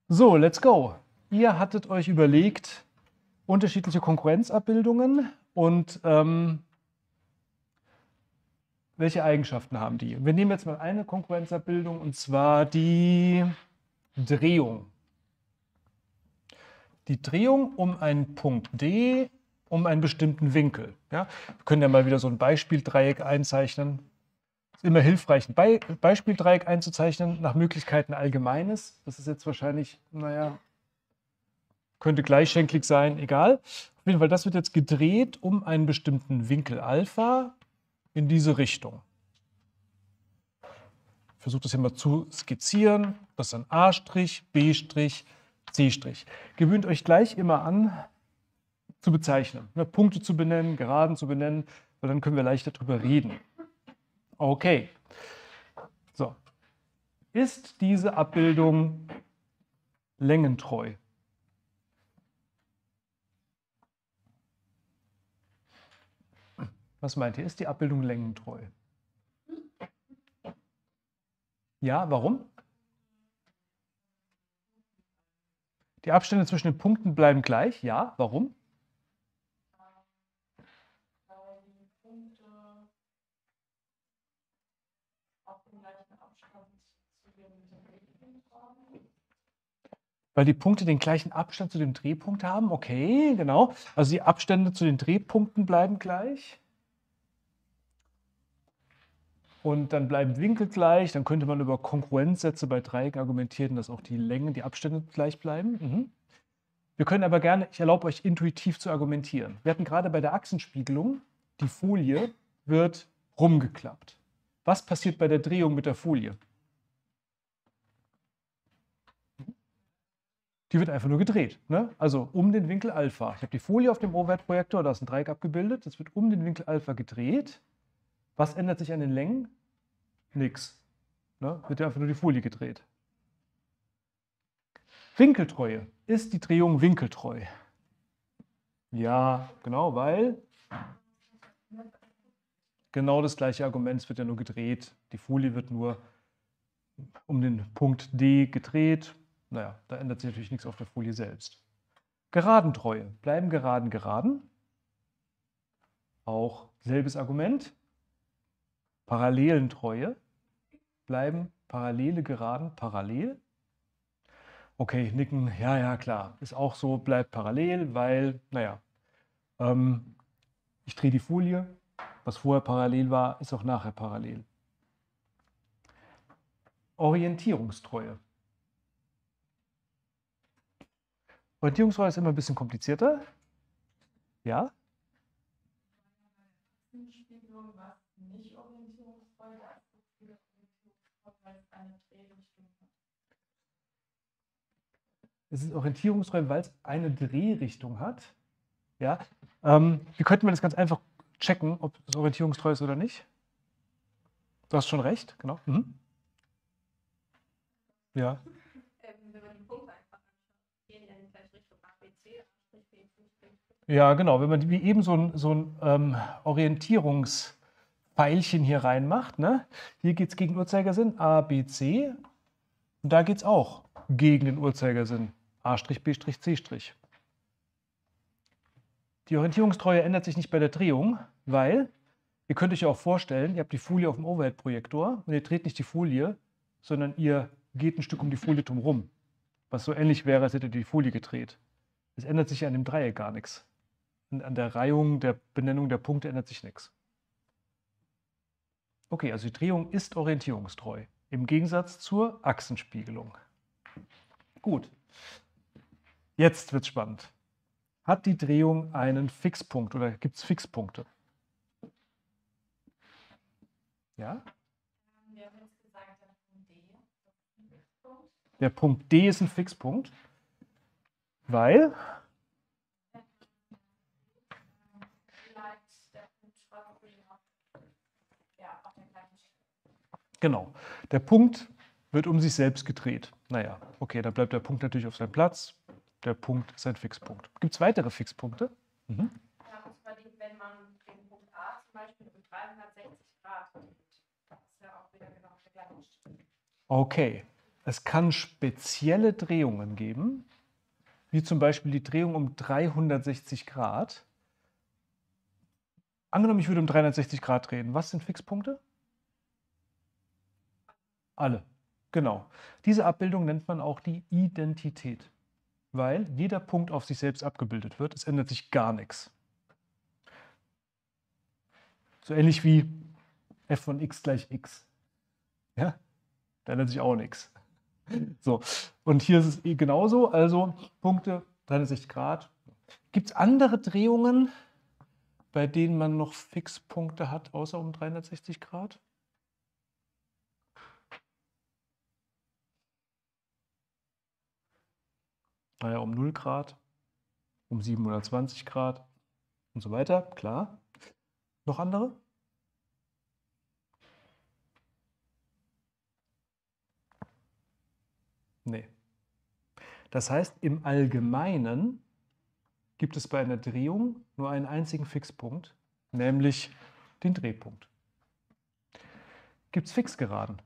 So, let's go. Ihr hattet euch überlegt, unterschiedliche Konkurrenzabbildungen und welche Eigenschaften haben die? Wir nehmen jetzt mal eine Konkurrenzabbildung und zwar die Drehung. Die Drehung um einen Punkt D um einen bestimmten Winkel. Ja? Wir können ja mal wieder so ein Beispieldreieck einzeichnen. Es ist immer hilfreich, ein Beispieldreieck einzuzeichnen, nach Möglichkeiten Allgemeines. Das ist jetzt wahrscheinlich, naja, könnte gleichschenklig sein, egal. Auf jeden Fall, das wird jetzt gedreht um einen bestimmten Winkel Alpha in diese Richtung. Ich versuche das hier mal zu skizzieren. Das ist dann A', B', C'. Gewöhnt euch gleich immer an, zu bezeichnen, ne, Punkte zu benennen, Geraden zu benennen, weil dann können wir leichter darüber reden. Okay. So. Ist diese Abbildung längentreu? Was meint ihr? Ist die Abbildung längentreu? Ja, warum? Die Abstände zwischen den Punkten bleiben gleich. Ja, warum? Weil die Punkte auch den gleichen Abstand zu dem Drehpunkt haben. Weil die Punkte den gleichen Abstand zu dem Drehpunkt haben. Okay, genau. Also die Abstände zu den Drehpunkten bleiben gleich. Und dann bleiben Winkel gleich. Dann könnte man über Kongruenzsätze bei Dreiecken argumentieren, dass auch die Längen, die Abstände gleich bleiben. Wir können aber gerne, ich erlaube euch intuitiv zu argumentieren. Wir hatten gerade bei der Achsenspiegelung, die Folie wird rumgeklappt. Was passiert bei der Drehung mit der Folie? Die wird einfach nur gedreht. Ne? Also um den Winkel Alpha. Ich habe die Folie auf dem Overhead-Projektor, da ist ein Dreieck abgebildet. Das wird um den Winkel Alpha gedreht. Was ändert sich an den Längen? Nix. Ne? Wird ja einfach nur die Folie gedreht. Winkeltreue. Ist die Drehung winkeltreu? Ja, genau, weil genau das gleiche Argument, es wird ja nur gedreht. Die Folie wird nur um den Punkt D gedreht. Naja, da ändert sich natürlich nichts auf der Folie selbst. Geradentreue. Bleiben Geraden geraden. Auch selbes Argument. Parallelentreue. Bleiben parallele Geraden parallel. Okay, nicken, ja, ja, klar. Ist auch so, bleibt parallel, weil, naja, ich drehe die Folie. Was vorher parallel war, ist auch nachher parallel. Orientierungstreue. Orientierungstreue ist immer ein bisschen komplizierter. Ja? Spiegelung war nicht orientierungsvoll, da ist so viel orientierungsvoll, weil es eine Drehrichtung hat. Es ist orientierungstreu, weil es eine Drehrichtung hat. Ja? Wie könnten wir das ganz einfach checken, ob es orientierungstreu ist oder nicht? Du hast schon recht, genau. Ja. Wenn man die Punkte einfach anschaut, gehen die in die gleiche Richtung A, B, C, A', B, C, Ja, genau. Wenn man wie eben so ein Orientierungspfeilchen hier reinmacht, ne? Hier geht es gegen Uhrzeigersinn A, B, C. Und da geht es auch gegen den Uhrzeigersinn A', B', C'. Die Orientierungstreue ändert sich nicht bei der Drehung, weil ihr könnt euch ja auch vorstellen, ihr habt die Folie auf dem Overhead-Projektor und ihr dreht nicht die Folie, sondern ihr geht ein Stück um die Folie drumherum. Was so ähnlich wäre, als hättet ihr die Folie gedreht. Es ändert sich an dem Dreieck gar nichts. Und an der Reihung, der Benennung der Punkte ändert sich nichts. Okay, also die Drehung ist orientierungstreu. Im Gegensatz zur Achsenspiegelung. Gut. Jetzt wird's spannend. Hat die Drehung einen Fixpunkt oder gibt es Fixpunkte? Ja? Wir haben jetzt gesagt, der Punkt D ist ein Fixpunkt. Der Punkt D ist ein Fixpunkt, weil Vielleicht der Punkt auf der gleichen Stelle. genau, der Punkt wird um sich selbst gedreht. Naja, okay, dann bleibt der Punkt natürlich auf seinem Platz. Der Punkt ist ein Fixpunkt. Gibt es weitere Fixpunkte? Ja, und zwar wenn man den Punkt A zum Beispiel um 360 Grad dreht. Das ist ja auch wieder genau auf der gleichen Stelle. Okay. Es kann spezielle Drehungen geben, wie zum Beispiel die Drehung um 360 Grad. Angenommen, ich würde um 360 Grad drehen. Was sind Fixpunkte? Alle. Genau. Diese Abbildung nennt man auch die Identität, weil jeder Punkt auf sich selbst abgebildet wird. Es ändert sich gar nichts. So ähnlich wie f von x gleich x. Ja, da ändert sich auch nichts. So, und hier ist es genauso, also Punkte 360 Grad. Gibt es andere Drehungen, bei denen man noch Fixpunkte hat, außer um 360 Grad? Naja, um 0 Grad, um 720 Grad und so weiter, klar. Noch andere? Nee. Das heißt, im Allgemeinen gibt es bei einer Drehung nur einen einzigen Fixpunkt, nämlich den Drehpunkt. Gibt es Fixgeraden?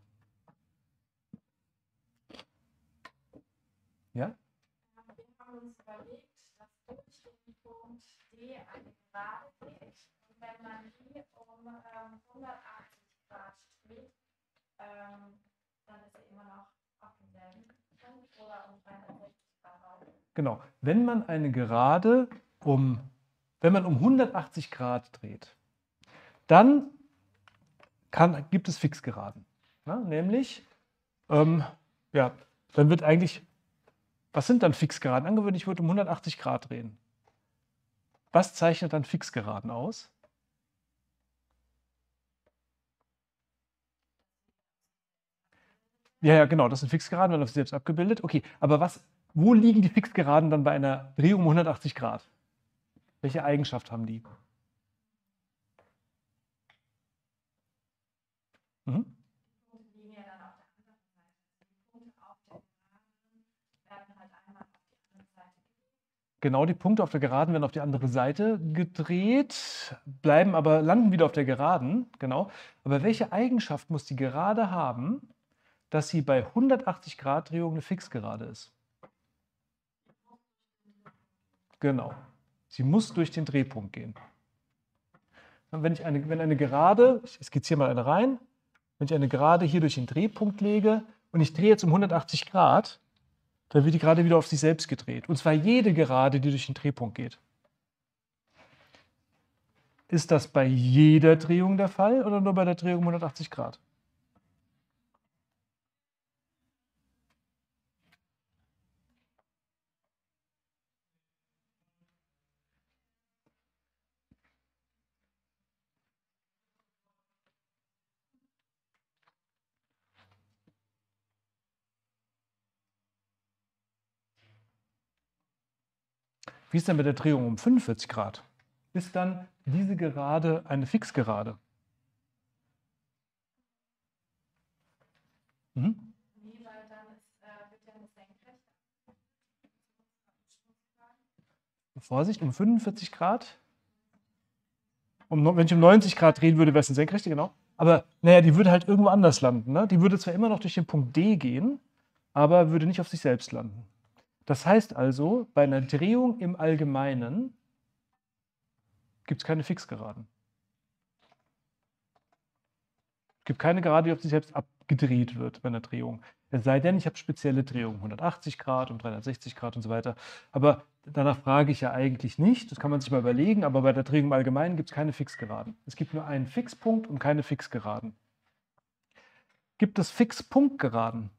Ja? Wir haben uns überlegt, dass durch den Punkt D eine Gerade geht. Und wenn man die um 180 Grad dreht, dann ist sie immer noch auf demselben Punkt oder um 360 Grad raus. Genau. Wenn man eine Gerade um 180 Grad dreht, dann gibt es Fixgeraden. Ja, nämlich, ja, dann wird eigentlich, was sind dann Fixgeraden? Angenommen, ich würde um 180 Grad drehen. Was zeichnet dann Fixgeraden aus? Ja, genau, das sind Fixgeraden, werden auf sich selbst abgebildet. Okay, aber wo liegen die Fixgeraden dann bei einer Drehung um 180 Grad? Welche Eigenschaft haben die? Mhm. Die Punkte liegen ja dann auf der anderen Seite. Die Punkte auf der Geraden werden halt einmal auf die andere Seite gedreht. Genau, die Punkte auf der Geraden werden auf die andere Seite gedreht, landen wieder auf der Geraden. Genau. Aber welche Eigenschaft muss die Gerade haben, dass sie bei 180 Grad Drehung eine Fixgerade ist? Genau. Sie muss durch den Drehpunkt gehen. Wenn eine Gerade, ich skizziere mal eine rein, wenn ich eine Gerade hier durch den Drehpunkt lege und ich drehe jetzt um 180 Grad, dann wird die Gerade wieder auf sich selbst gedreht. Und zwar jede Gerade, die durch den Drehpunkt geht. Ist das bei jeder Drehung der Fall oder nur bei der Drehung um 180 Grad? Wie ist denn mit der Drehung um 45 Grad? Ist dann diese Gerade eine Fixgerade? Mhm. Nee, weil dann wird ja eine Senkrechte. Vorsicht, um 45 Grad. Wenn ich um 90 Grad drehen würde, wäre es eine Senkrechte, genau. Aber naja, die würde halt irgendwo anders landen. Ne? Die würde zwar immer noch durch den Punkt D gehen, aber würde nicht auf sich selbst landen. Das heißt also, bei einer Drehung im Allgemeinen gibt es keine Fixgeraden. Es gibt keine Gerade, die auf sich selbst abgedreht wird bei einer Drehung. Es sei denn, ich habe spezielle Drehungen, 180 Grad, um 360 Grad und so weiter. Aber danach frage ich ja eigentlich nicht. Das kann man sich mal überlegen. Aber bei der Drehung im Allgemeinen gibt es keine Fixgeraden. Es gibt nur einen Fixpunkt und keine Fixgeraden. Gibt es Fixpunktgeraden?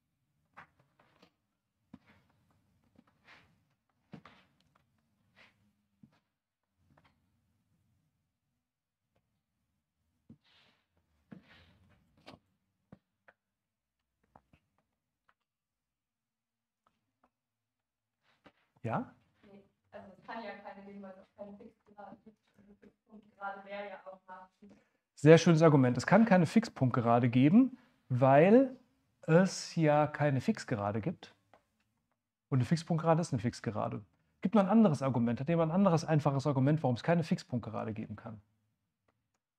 Ja? Nee, also es kann ja keine geben, weil es auch keine Fixgerade gibt. Also Fixpunktgerade wäre ja auch nachschieben. Sehr schönes Argument. Es kann keine Fixpunktgerade geben, weil es ja keine Fixgerade gibt. Und eine Fixpunktgerade ist eine Fixgerade. Gibt noch ein anderes Argument. Hat jemand ein anderes einfaches Argument, warum es keine Fixpunktgerade geben kann?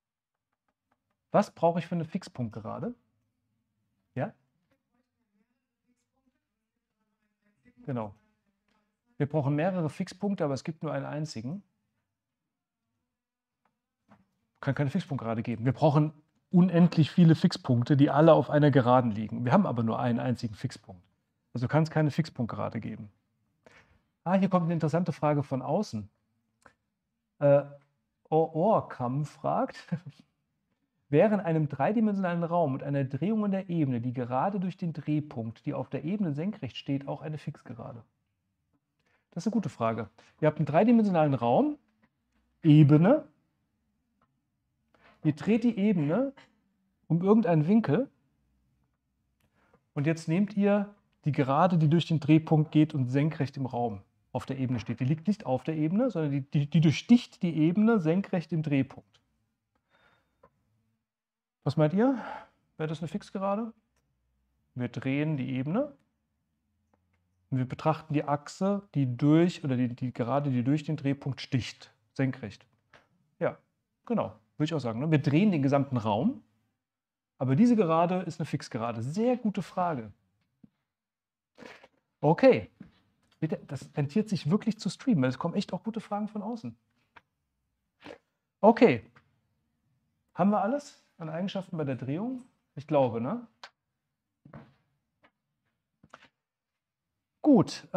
Was brauche ich für eine Fixpunktgerade? Ja? Genau. Wir brauchen mehrere Fixpunkte, aber es gibt nur einen einzigen. Kann keine Fixpunktgerade geben. Wir brauchen unendlich viele Fixpunkte, die alle auf einer Geraden liegen. Wir haben aber nur einen einzigen Fixpunkt. Also kann es keine Fixpunktgerade geben. Hier kommt eine interessante Frage von außen. Orkam fragt, wäre in einem dreidimensionalen Raum mit einer Drehung in der Ebene die Gerade durch den Drehpunkt, die auf der Ebene senkrecht steht, auch eine Fixgerade? Das ist eine gute Frage. Ihr habt einen dreidimensionalen Raum, Ebene. Ihr dreht die Ebene um irgendeinen Winkel und jetzt nehmt ihr die Gerade, die durch den Drehpunkt geht und senkrecht im Raum auf der Ebene steht. Die liegt nicht auf der Ebene, sondern die durchsticht die Ebene senkrecht im Drehpunkt. Was meint ihr? Wäre das eine Fixgerade? Wir drehen die Ebene und wir betrachten die Achse, die durch, oder die Gerade, die durch den Drehpunkt sticht, senkrecht. Ja, genau, würde ich auch sagen. Ne? Wir drehen den gesamten Raum, aber diese Gerade ist eine Fixgerade. Sehr gute Frage. Okay, das rentiert sich wirklich zu streamen, weil es kommen echt auch gute Fragen von außen. Okay, haben wir alles an Eigenschaften bei der Drehung? Ich glaube, ne? Gut,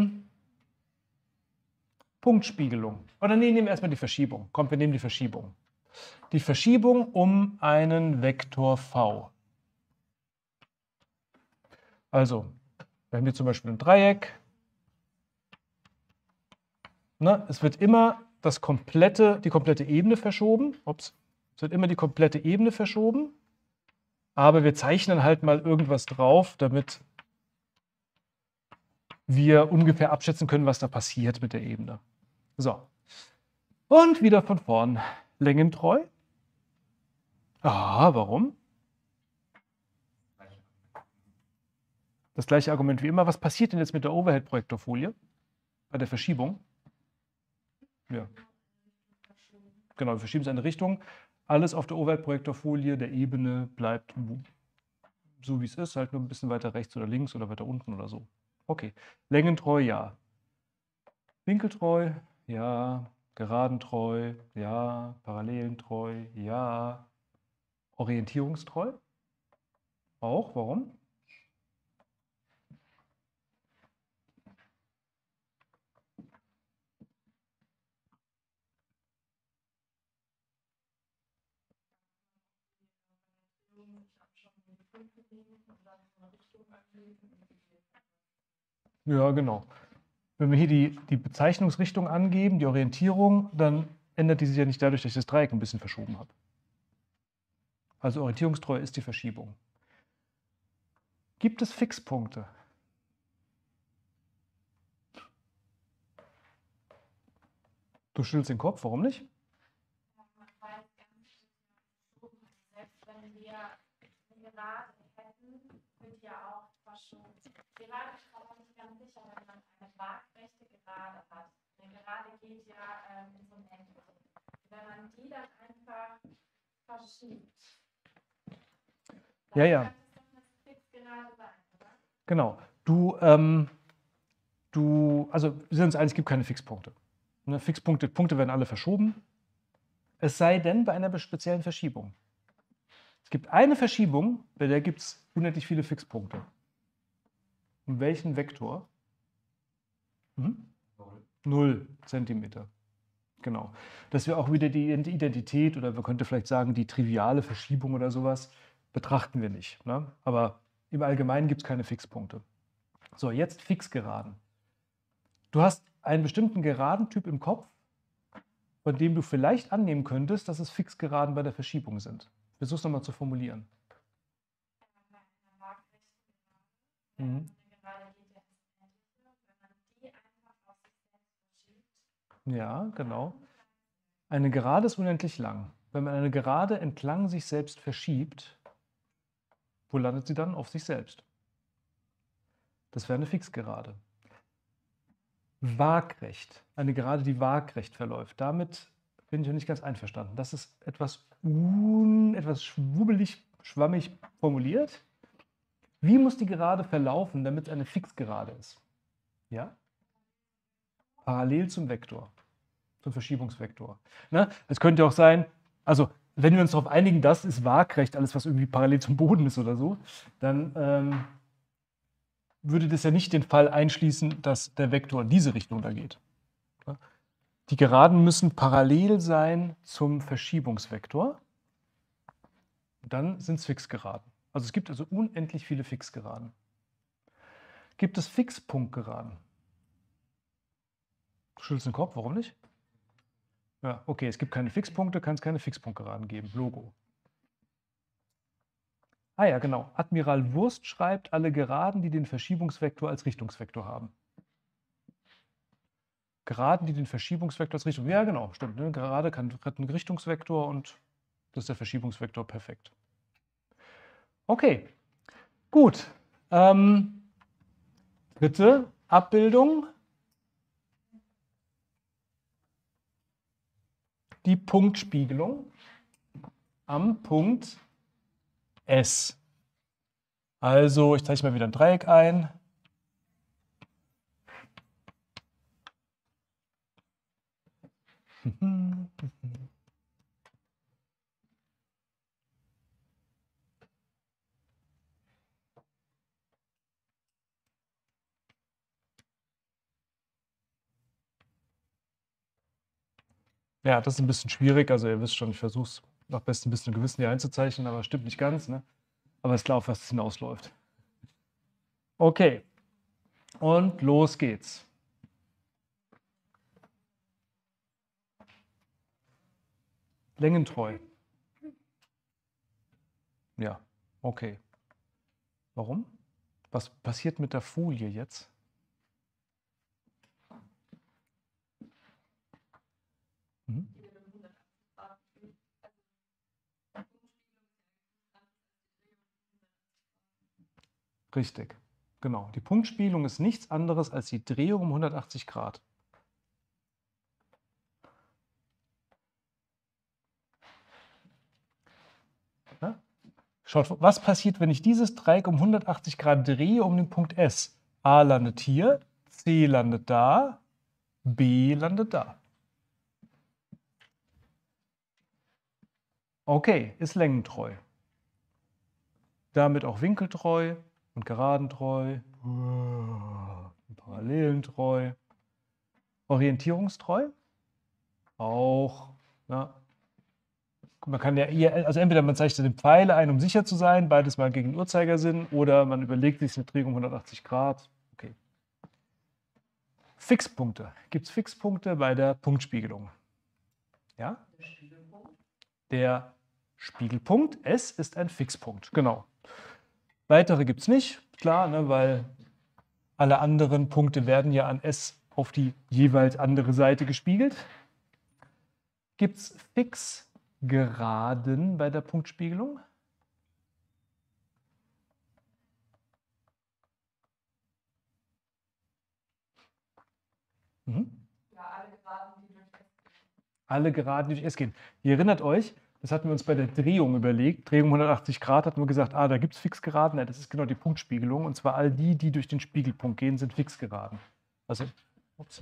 Punktspiegelung. Oder nee, nehmen wir erstmal die Verschiebung. Kommt, wir nehmen die Verschiebung. Die Verschiebung um einen Vektor v. Also, wir haben hier zum Beispiel ein Dreieck. Ne, es wird immer die komplette Ebene verschoben. Ups, es wird immer die komplette Ebene verschoben. Aber wir zeichnen halt mal irgendwas drauf, damit wir ungefähr abschätzen können, was da passiert mit der Ebene. So. Und wieder von vorn. Längentreu. Warum? Das gleiche Argument wie immer. Was passiert denn jetzt mit der Overhead-Projektorfolie bei der Verschiebung? Ja. Genau, wir verschieben es in eine Richtung. Alles auf der Overhead-Projektorfolie der Ebene bleibt so, wie es ist, halt nur ein bisschen weiter rechts oder links oder weiter unten oder so. Okay, längentreu, ja. Winkeltreu, ja. Geradentreu, ja. Parallelentreu, ja. Orientierungstreu, auch. Warum? Ja, genau. Wenn wir hier die Bezeichnungsrichtung angeben, die Orientierung, dann ändert die sich ja nicht dadurch, dass ich das Dreieck ein bisschen verschoben habe. Also orientierungstreu ist die Verschiebung. Gibt es Fixpunkte? Du schüttelst den Kopf, warum nicht? Selbst wenn wir eine Gerade hätten, wird ja auch verschoben. Gerade ist aber nicht ganz sicher, wenn man eine waagrechte Gerade hat. Eine Gerade geht ja in so ein Eck. Wenn man die dann einfach verschiebt, dann Ja. kann das doch eine Fixgerade sein, oder? Genau. Also wir sind uns einig, es gibt keine Fixpunkte. Ne, Punkte werden alle verschoben. Es sei denn bei einer speziellen Verschiebung. Es gibt eine Verschiebung, bei der gibt es unendlich viele Fixpunkte. Um welchen Vektor? 0 Zentimeter. Genau. Dass wir auch wieder die Identität oder man könnte vielleicht sagen, die triviale Verschiebung oder sowas betrachten wir nicht. Ne? Aber im Allgemeinen gibt es keine Fixpunkte. So, jetzt Fixgeraden. Du hast einen bestimmten Geradentyp im Kopf, von dem du vielleicht annehmen könntest, dass es Fixgeraden bei der Verschiebung sind. Versuch es nochmal zu formulieren. Ja, genau. Eine Gerade ist unendlich lang. Wenn man eine Gerade entlang sich selbst verschiebt, wo landet sie dann? Auf sich selbst. Das wäre eine Fixgerade. Waagrecht. Eine Gerade, die waagrecht verläuft. Damit bin ich noch nicht ganz einverstanden. Das ist etwas schwubbelig, schwammig formuliert. Wie muss die Gerade verlaufen, damit es eine Fixgerade ist? Ja? Parallel zum Vektor, zum Verschiebungsvektor. Ne? Es könnte auch sein, also wenn wir uns darauf einigen, das ist waagrecht, alles was irgendwie parallel zum Boden ist oder so, dann würde das ja nicht den Fall einschließen, dass der Vektor in diese Richtung da geht. Die Geraden müssen parallel sein zum Verschiebungsvektor. Und dann sind es Fixgeraden. Also es gibt also unendlich viele Fixgeraden. Gibt es Fixpunktgeraden? Du schüttelst den Kopf, warum nicht? Ja, okay, es gibt keine Fixpunkte, kann es keine Fixpunktgeraden geben. Logo. Ah ja, genau. Admiral Wurst schreibt alle Geraden, die den Verschiebungsvektor als Richtungsvektor haben. Geraden, die den Verschiebungsvektor als Richtung. Ja, genau, stimmt. Ne? Gerade hat einen Richtungsvektor und das ist der Verschiebungsvektor perfekt. Okay, gut. Dritte Abbildung. Die Punktspiegelung am Punkt S. Also, ich zeichne mal wieder ein Dreieck ein. Ja, das ist ein bisschen schwierig. Also ihr wisst schon, ich versuche es nach bestem Wissen und Gewissen hier einzuzeichnen, aber es stimmt nicht ganz. Ne? Aber es ist klar, auf was es hinausläuft. Okay, und los geht's. Längentreu. Ja, okay. Warum? Was passiert mit der Folie jetzt? Mhm. Richtig, genau. Die Punktspiegelung ist nichts anderes als die Drehung um 180 Grad. Ja? Schaut, was passiert, wenn ich dieses Dreieck um 180 Grad drehe um den Punkt S? A landet hier, C landet da, B landet da. Okay, ist längentreu. Damit auch winkeltreu und geradentreu, parallelentreu. Orientierungstreu? Auch. Ja. Man kann ja eher, also entweder man zeichnet den Pfeil ein, um sicher zu sein, beides mal gegen den Uhrzeigersinn, oder man überlegt sich eine Drehung um 180 Grad. Okay. Fixpunkte. Gibt es Fixpunkte bei der Punktspiegelung? Ja? Der Spiegelpunkt S ist ein Fixpunkt, genau. Weitere gibt es nicht, klar, ne, weil alle anderen Punkte werden ja an S auf die jeweils andere Seite gespiegelt. Gibt es Fixgeraden bei der Punktspiegelung? Mhm. Ja, alle Geraden, die durch S gehen. Alle Geraden, die durch S gehen. Ihr erinnert euch, das hatten wir uns bei der Drehung überlegt. Drehung 180 Grad hatten wir gesagt, da gibt es Fixgeraden. Ja, das ist genau die Punktspiegelung. Und zwar all die, die durch den Spiegelpunkt gehen, sind Fixgeraden. Also, ups.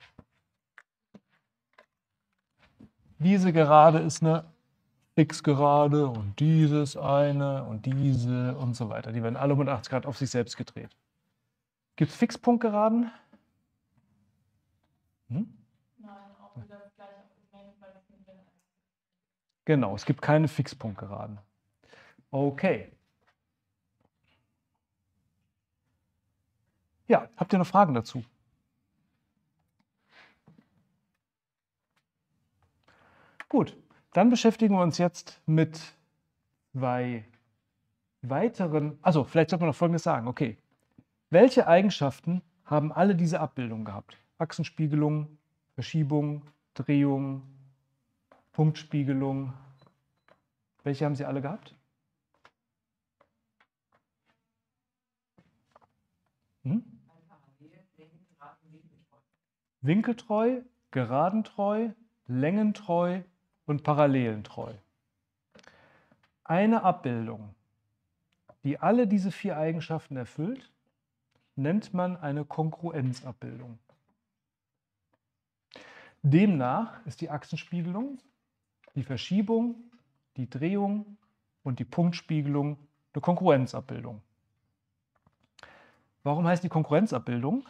Diese Gerade ist eine Fixgerade und dieses eine und diese und so weiter. Die werden alle 180 Grad auf sich selbst gedreht. Gibt es Fixpunktgeraden? Hm? Nein, auch wieder das gleiche Argument, weil es nicht ist. Genau, es gibt keine Fixpunktgeraden. Okay. Ja, habt ihr noch Fragen dazu? Gut, dann beschäftigen wir uns jetzt mit zwei weiteren. Also, vielleicht sollte man noch Folgendes sagen. Okay, welche Eigenschaften haben alle diese Abbildungen gehabt? Achsenspiegelung, Verschiebung, Drehung, Punktspiegelung. Welche haben sie alle gehabt? Hm? Winkeltreu, geradentreu, längentreu und parallelentreu. Eine Abbildung, die alle diese 4 Eigenschaften erfüllt, nennt man eine Kongruenzabbildung. Demnach ist die Achsenspiegelung, die Verschiebung, die Drehung und die Punktspiegelung eine Kongruenzabbildung. Warum heißt die Kongruenzabbildung?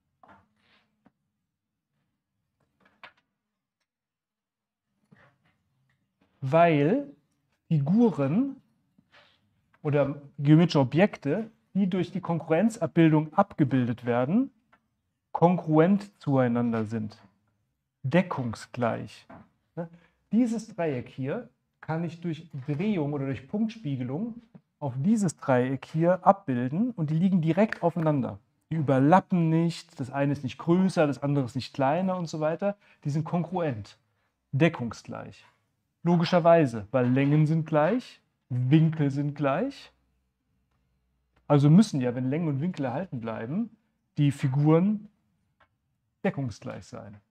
Weil Figuren oder geometrische Objekte, die durch die Kongruenzabbildung abgebildet werden, kongruent zueinander sind, deckungsgleich. Dieses Dreieck hier kann ich durch Drehung oder durch Punktspiegelung auf dieses Dreieck hier abbilden und die liegen direkt aufeinander. Die überlappen nicht, das eine ist nicht größer, das andere ist nicht kleiner und so weiter. Die sind kongruent, deckungsgleich. Logischerweise, weil Längen sind gleich, Winkel sind gleich. Also müssen ja, wenn Längen und Winkel erhalten bleiben, die Figuren deckungsgleich sein.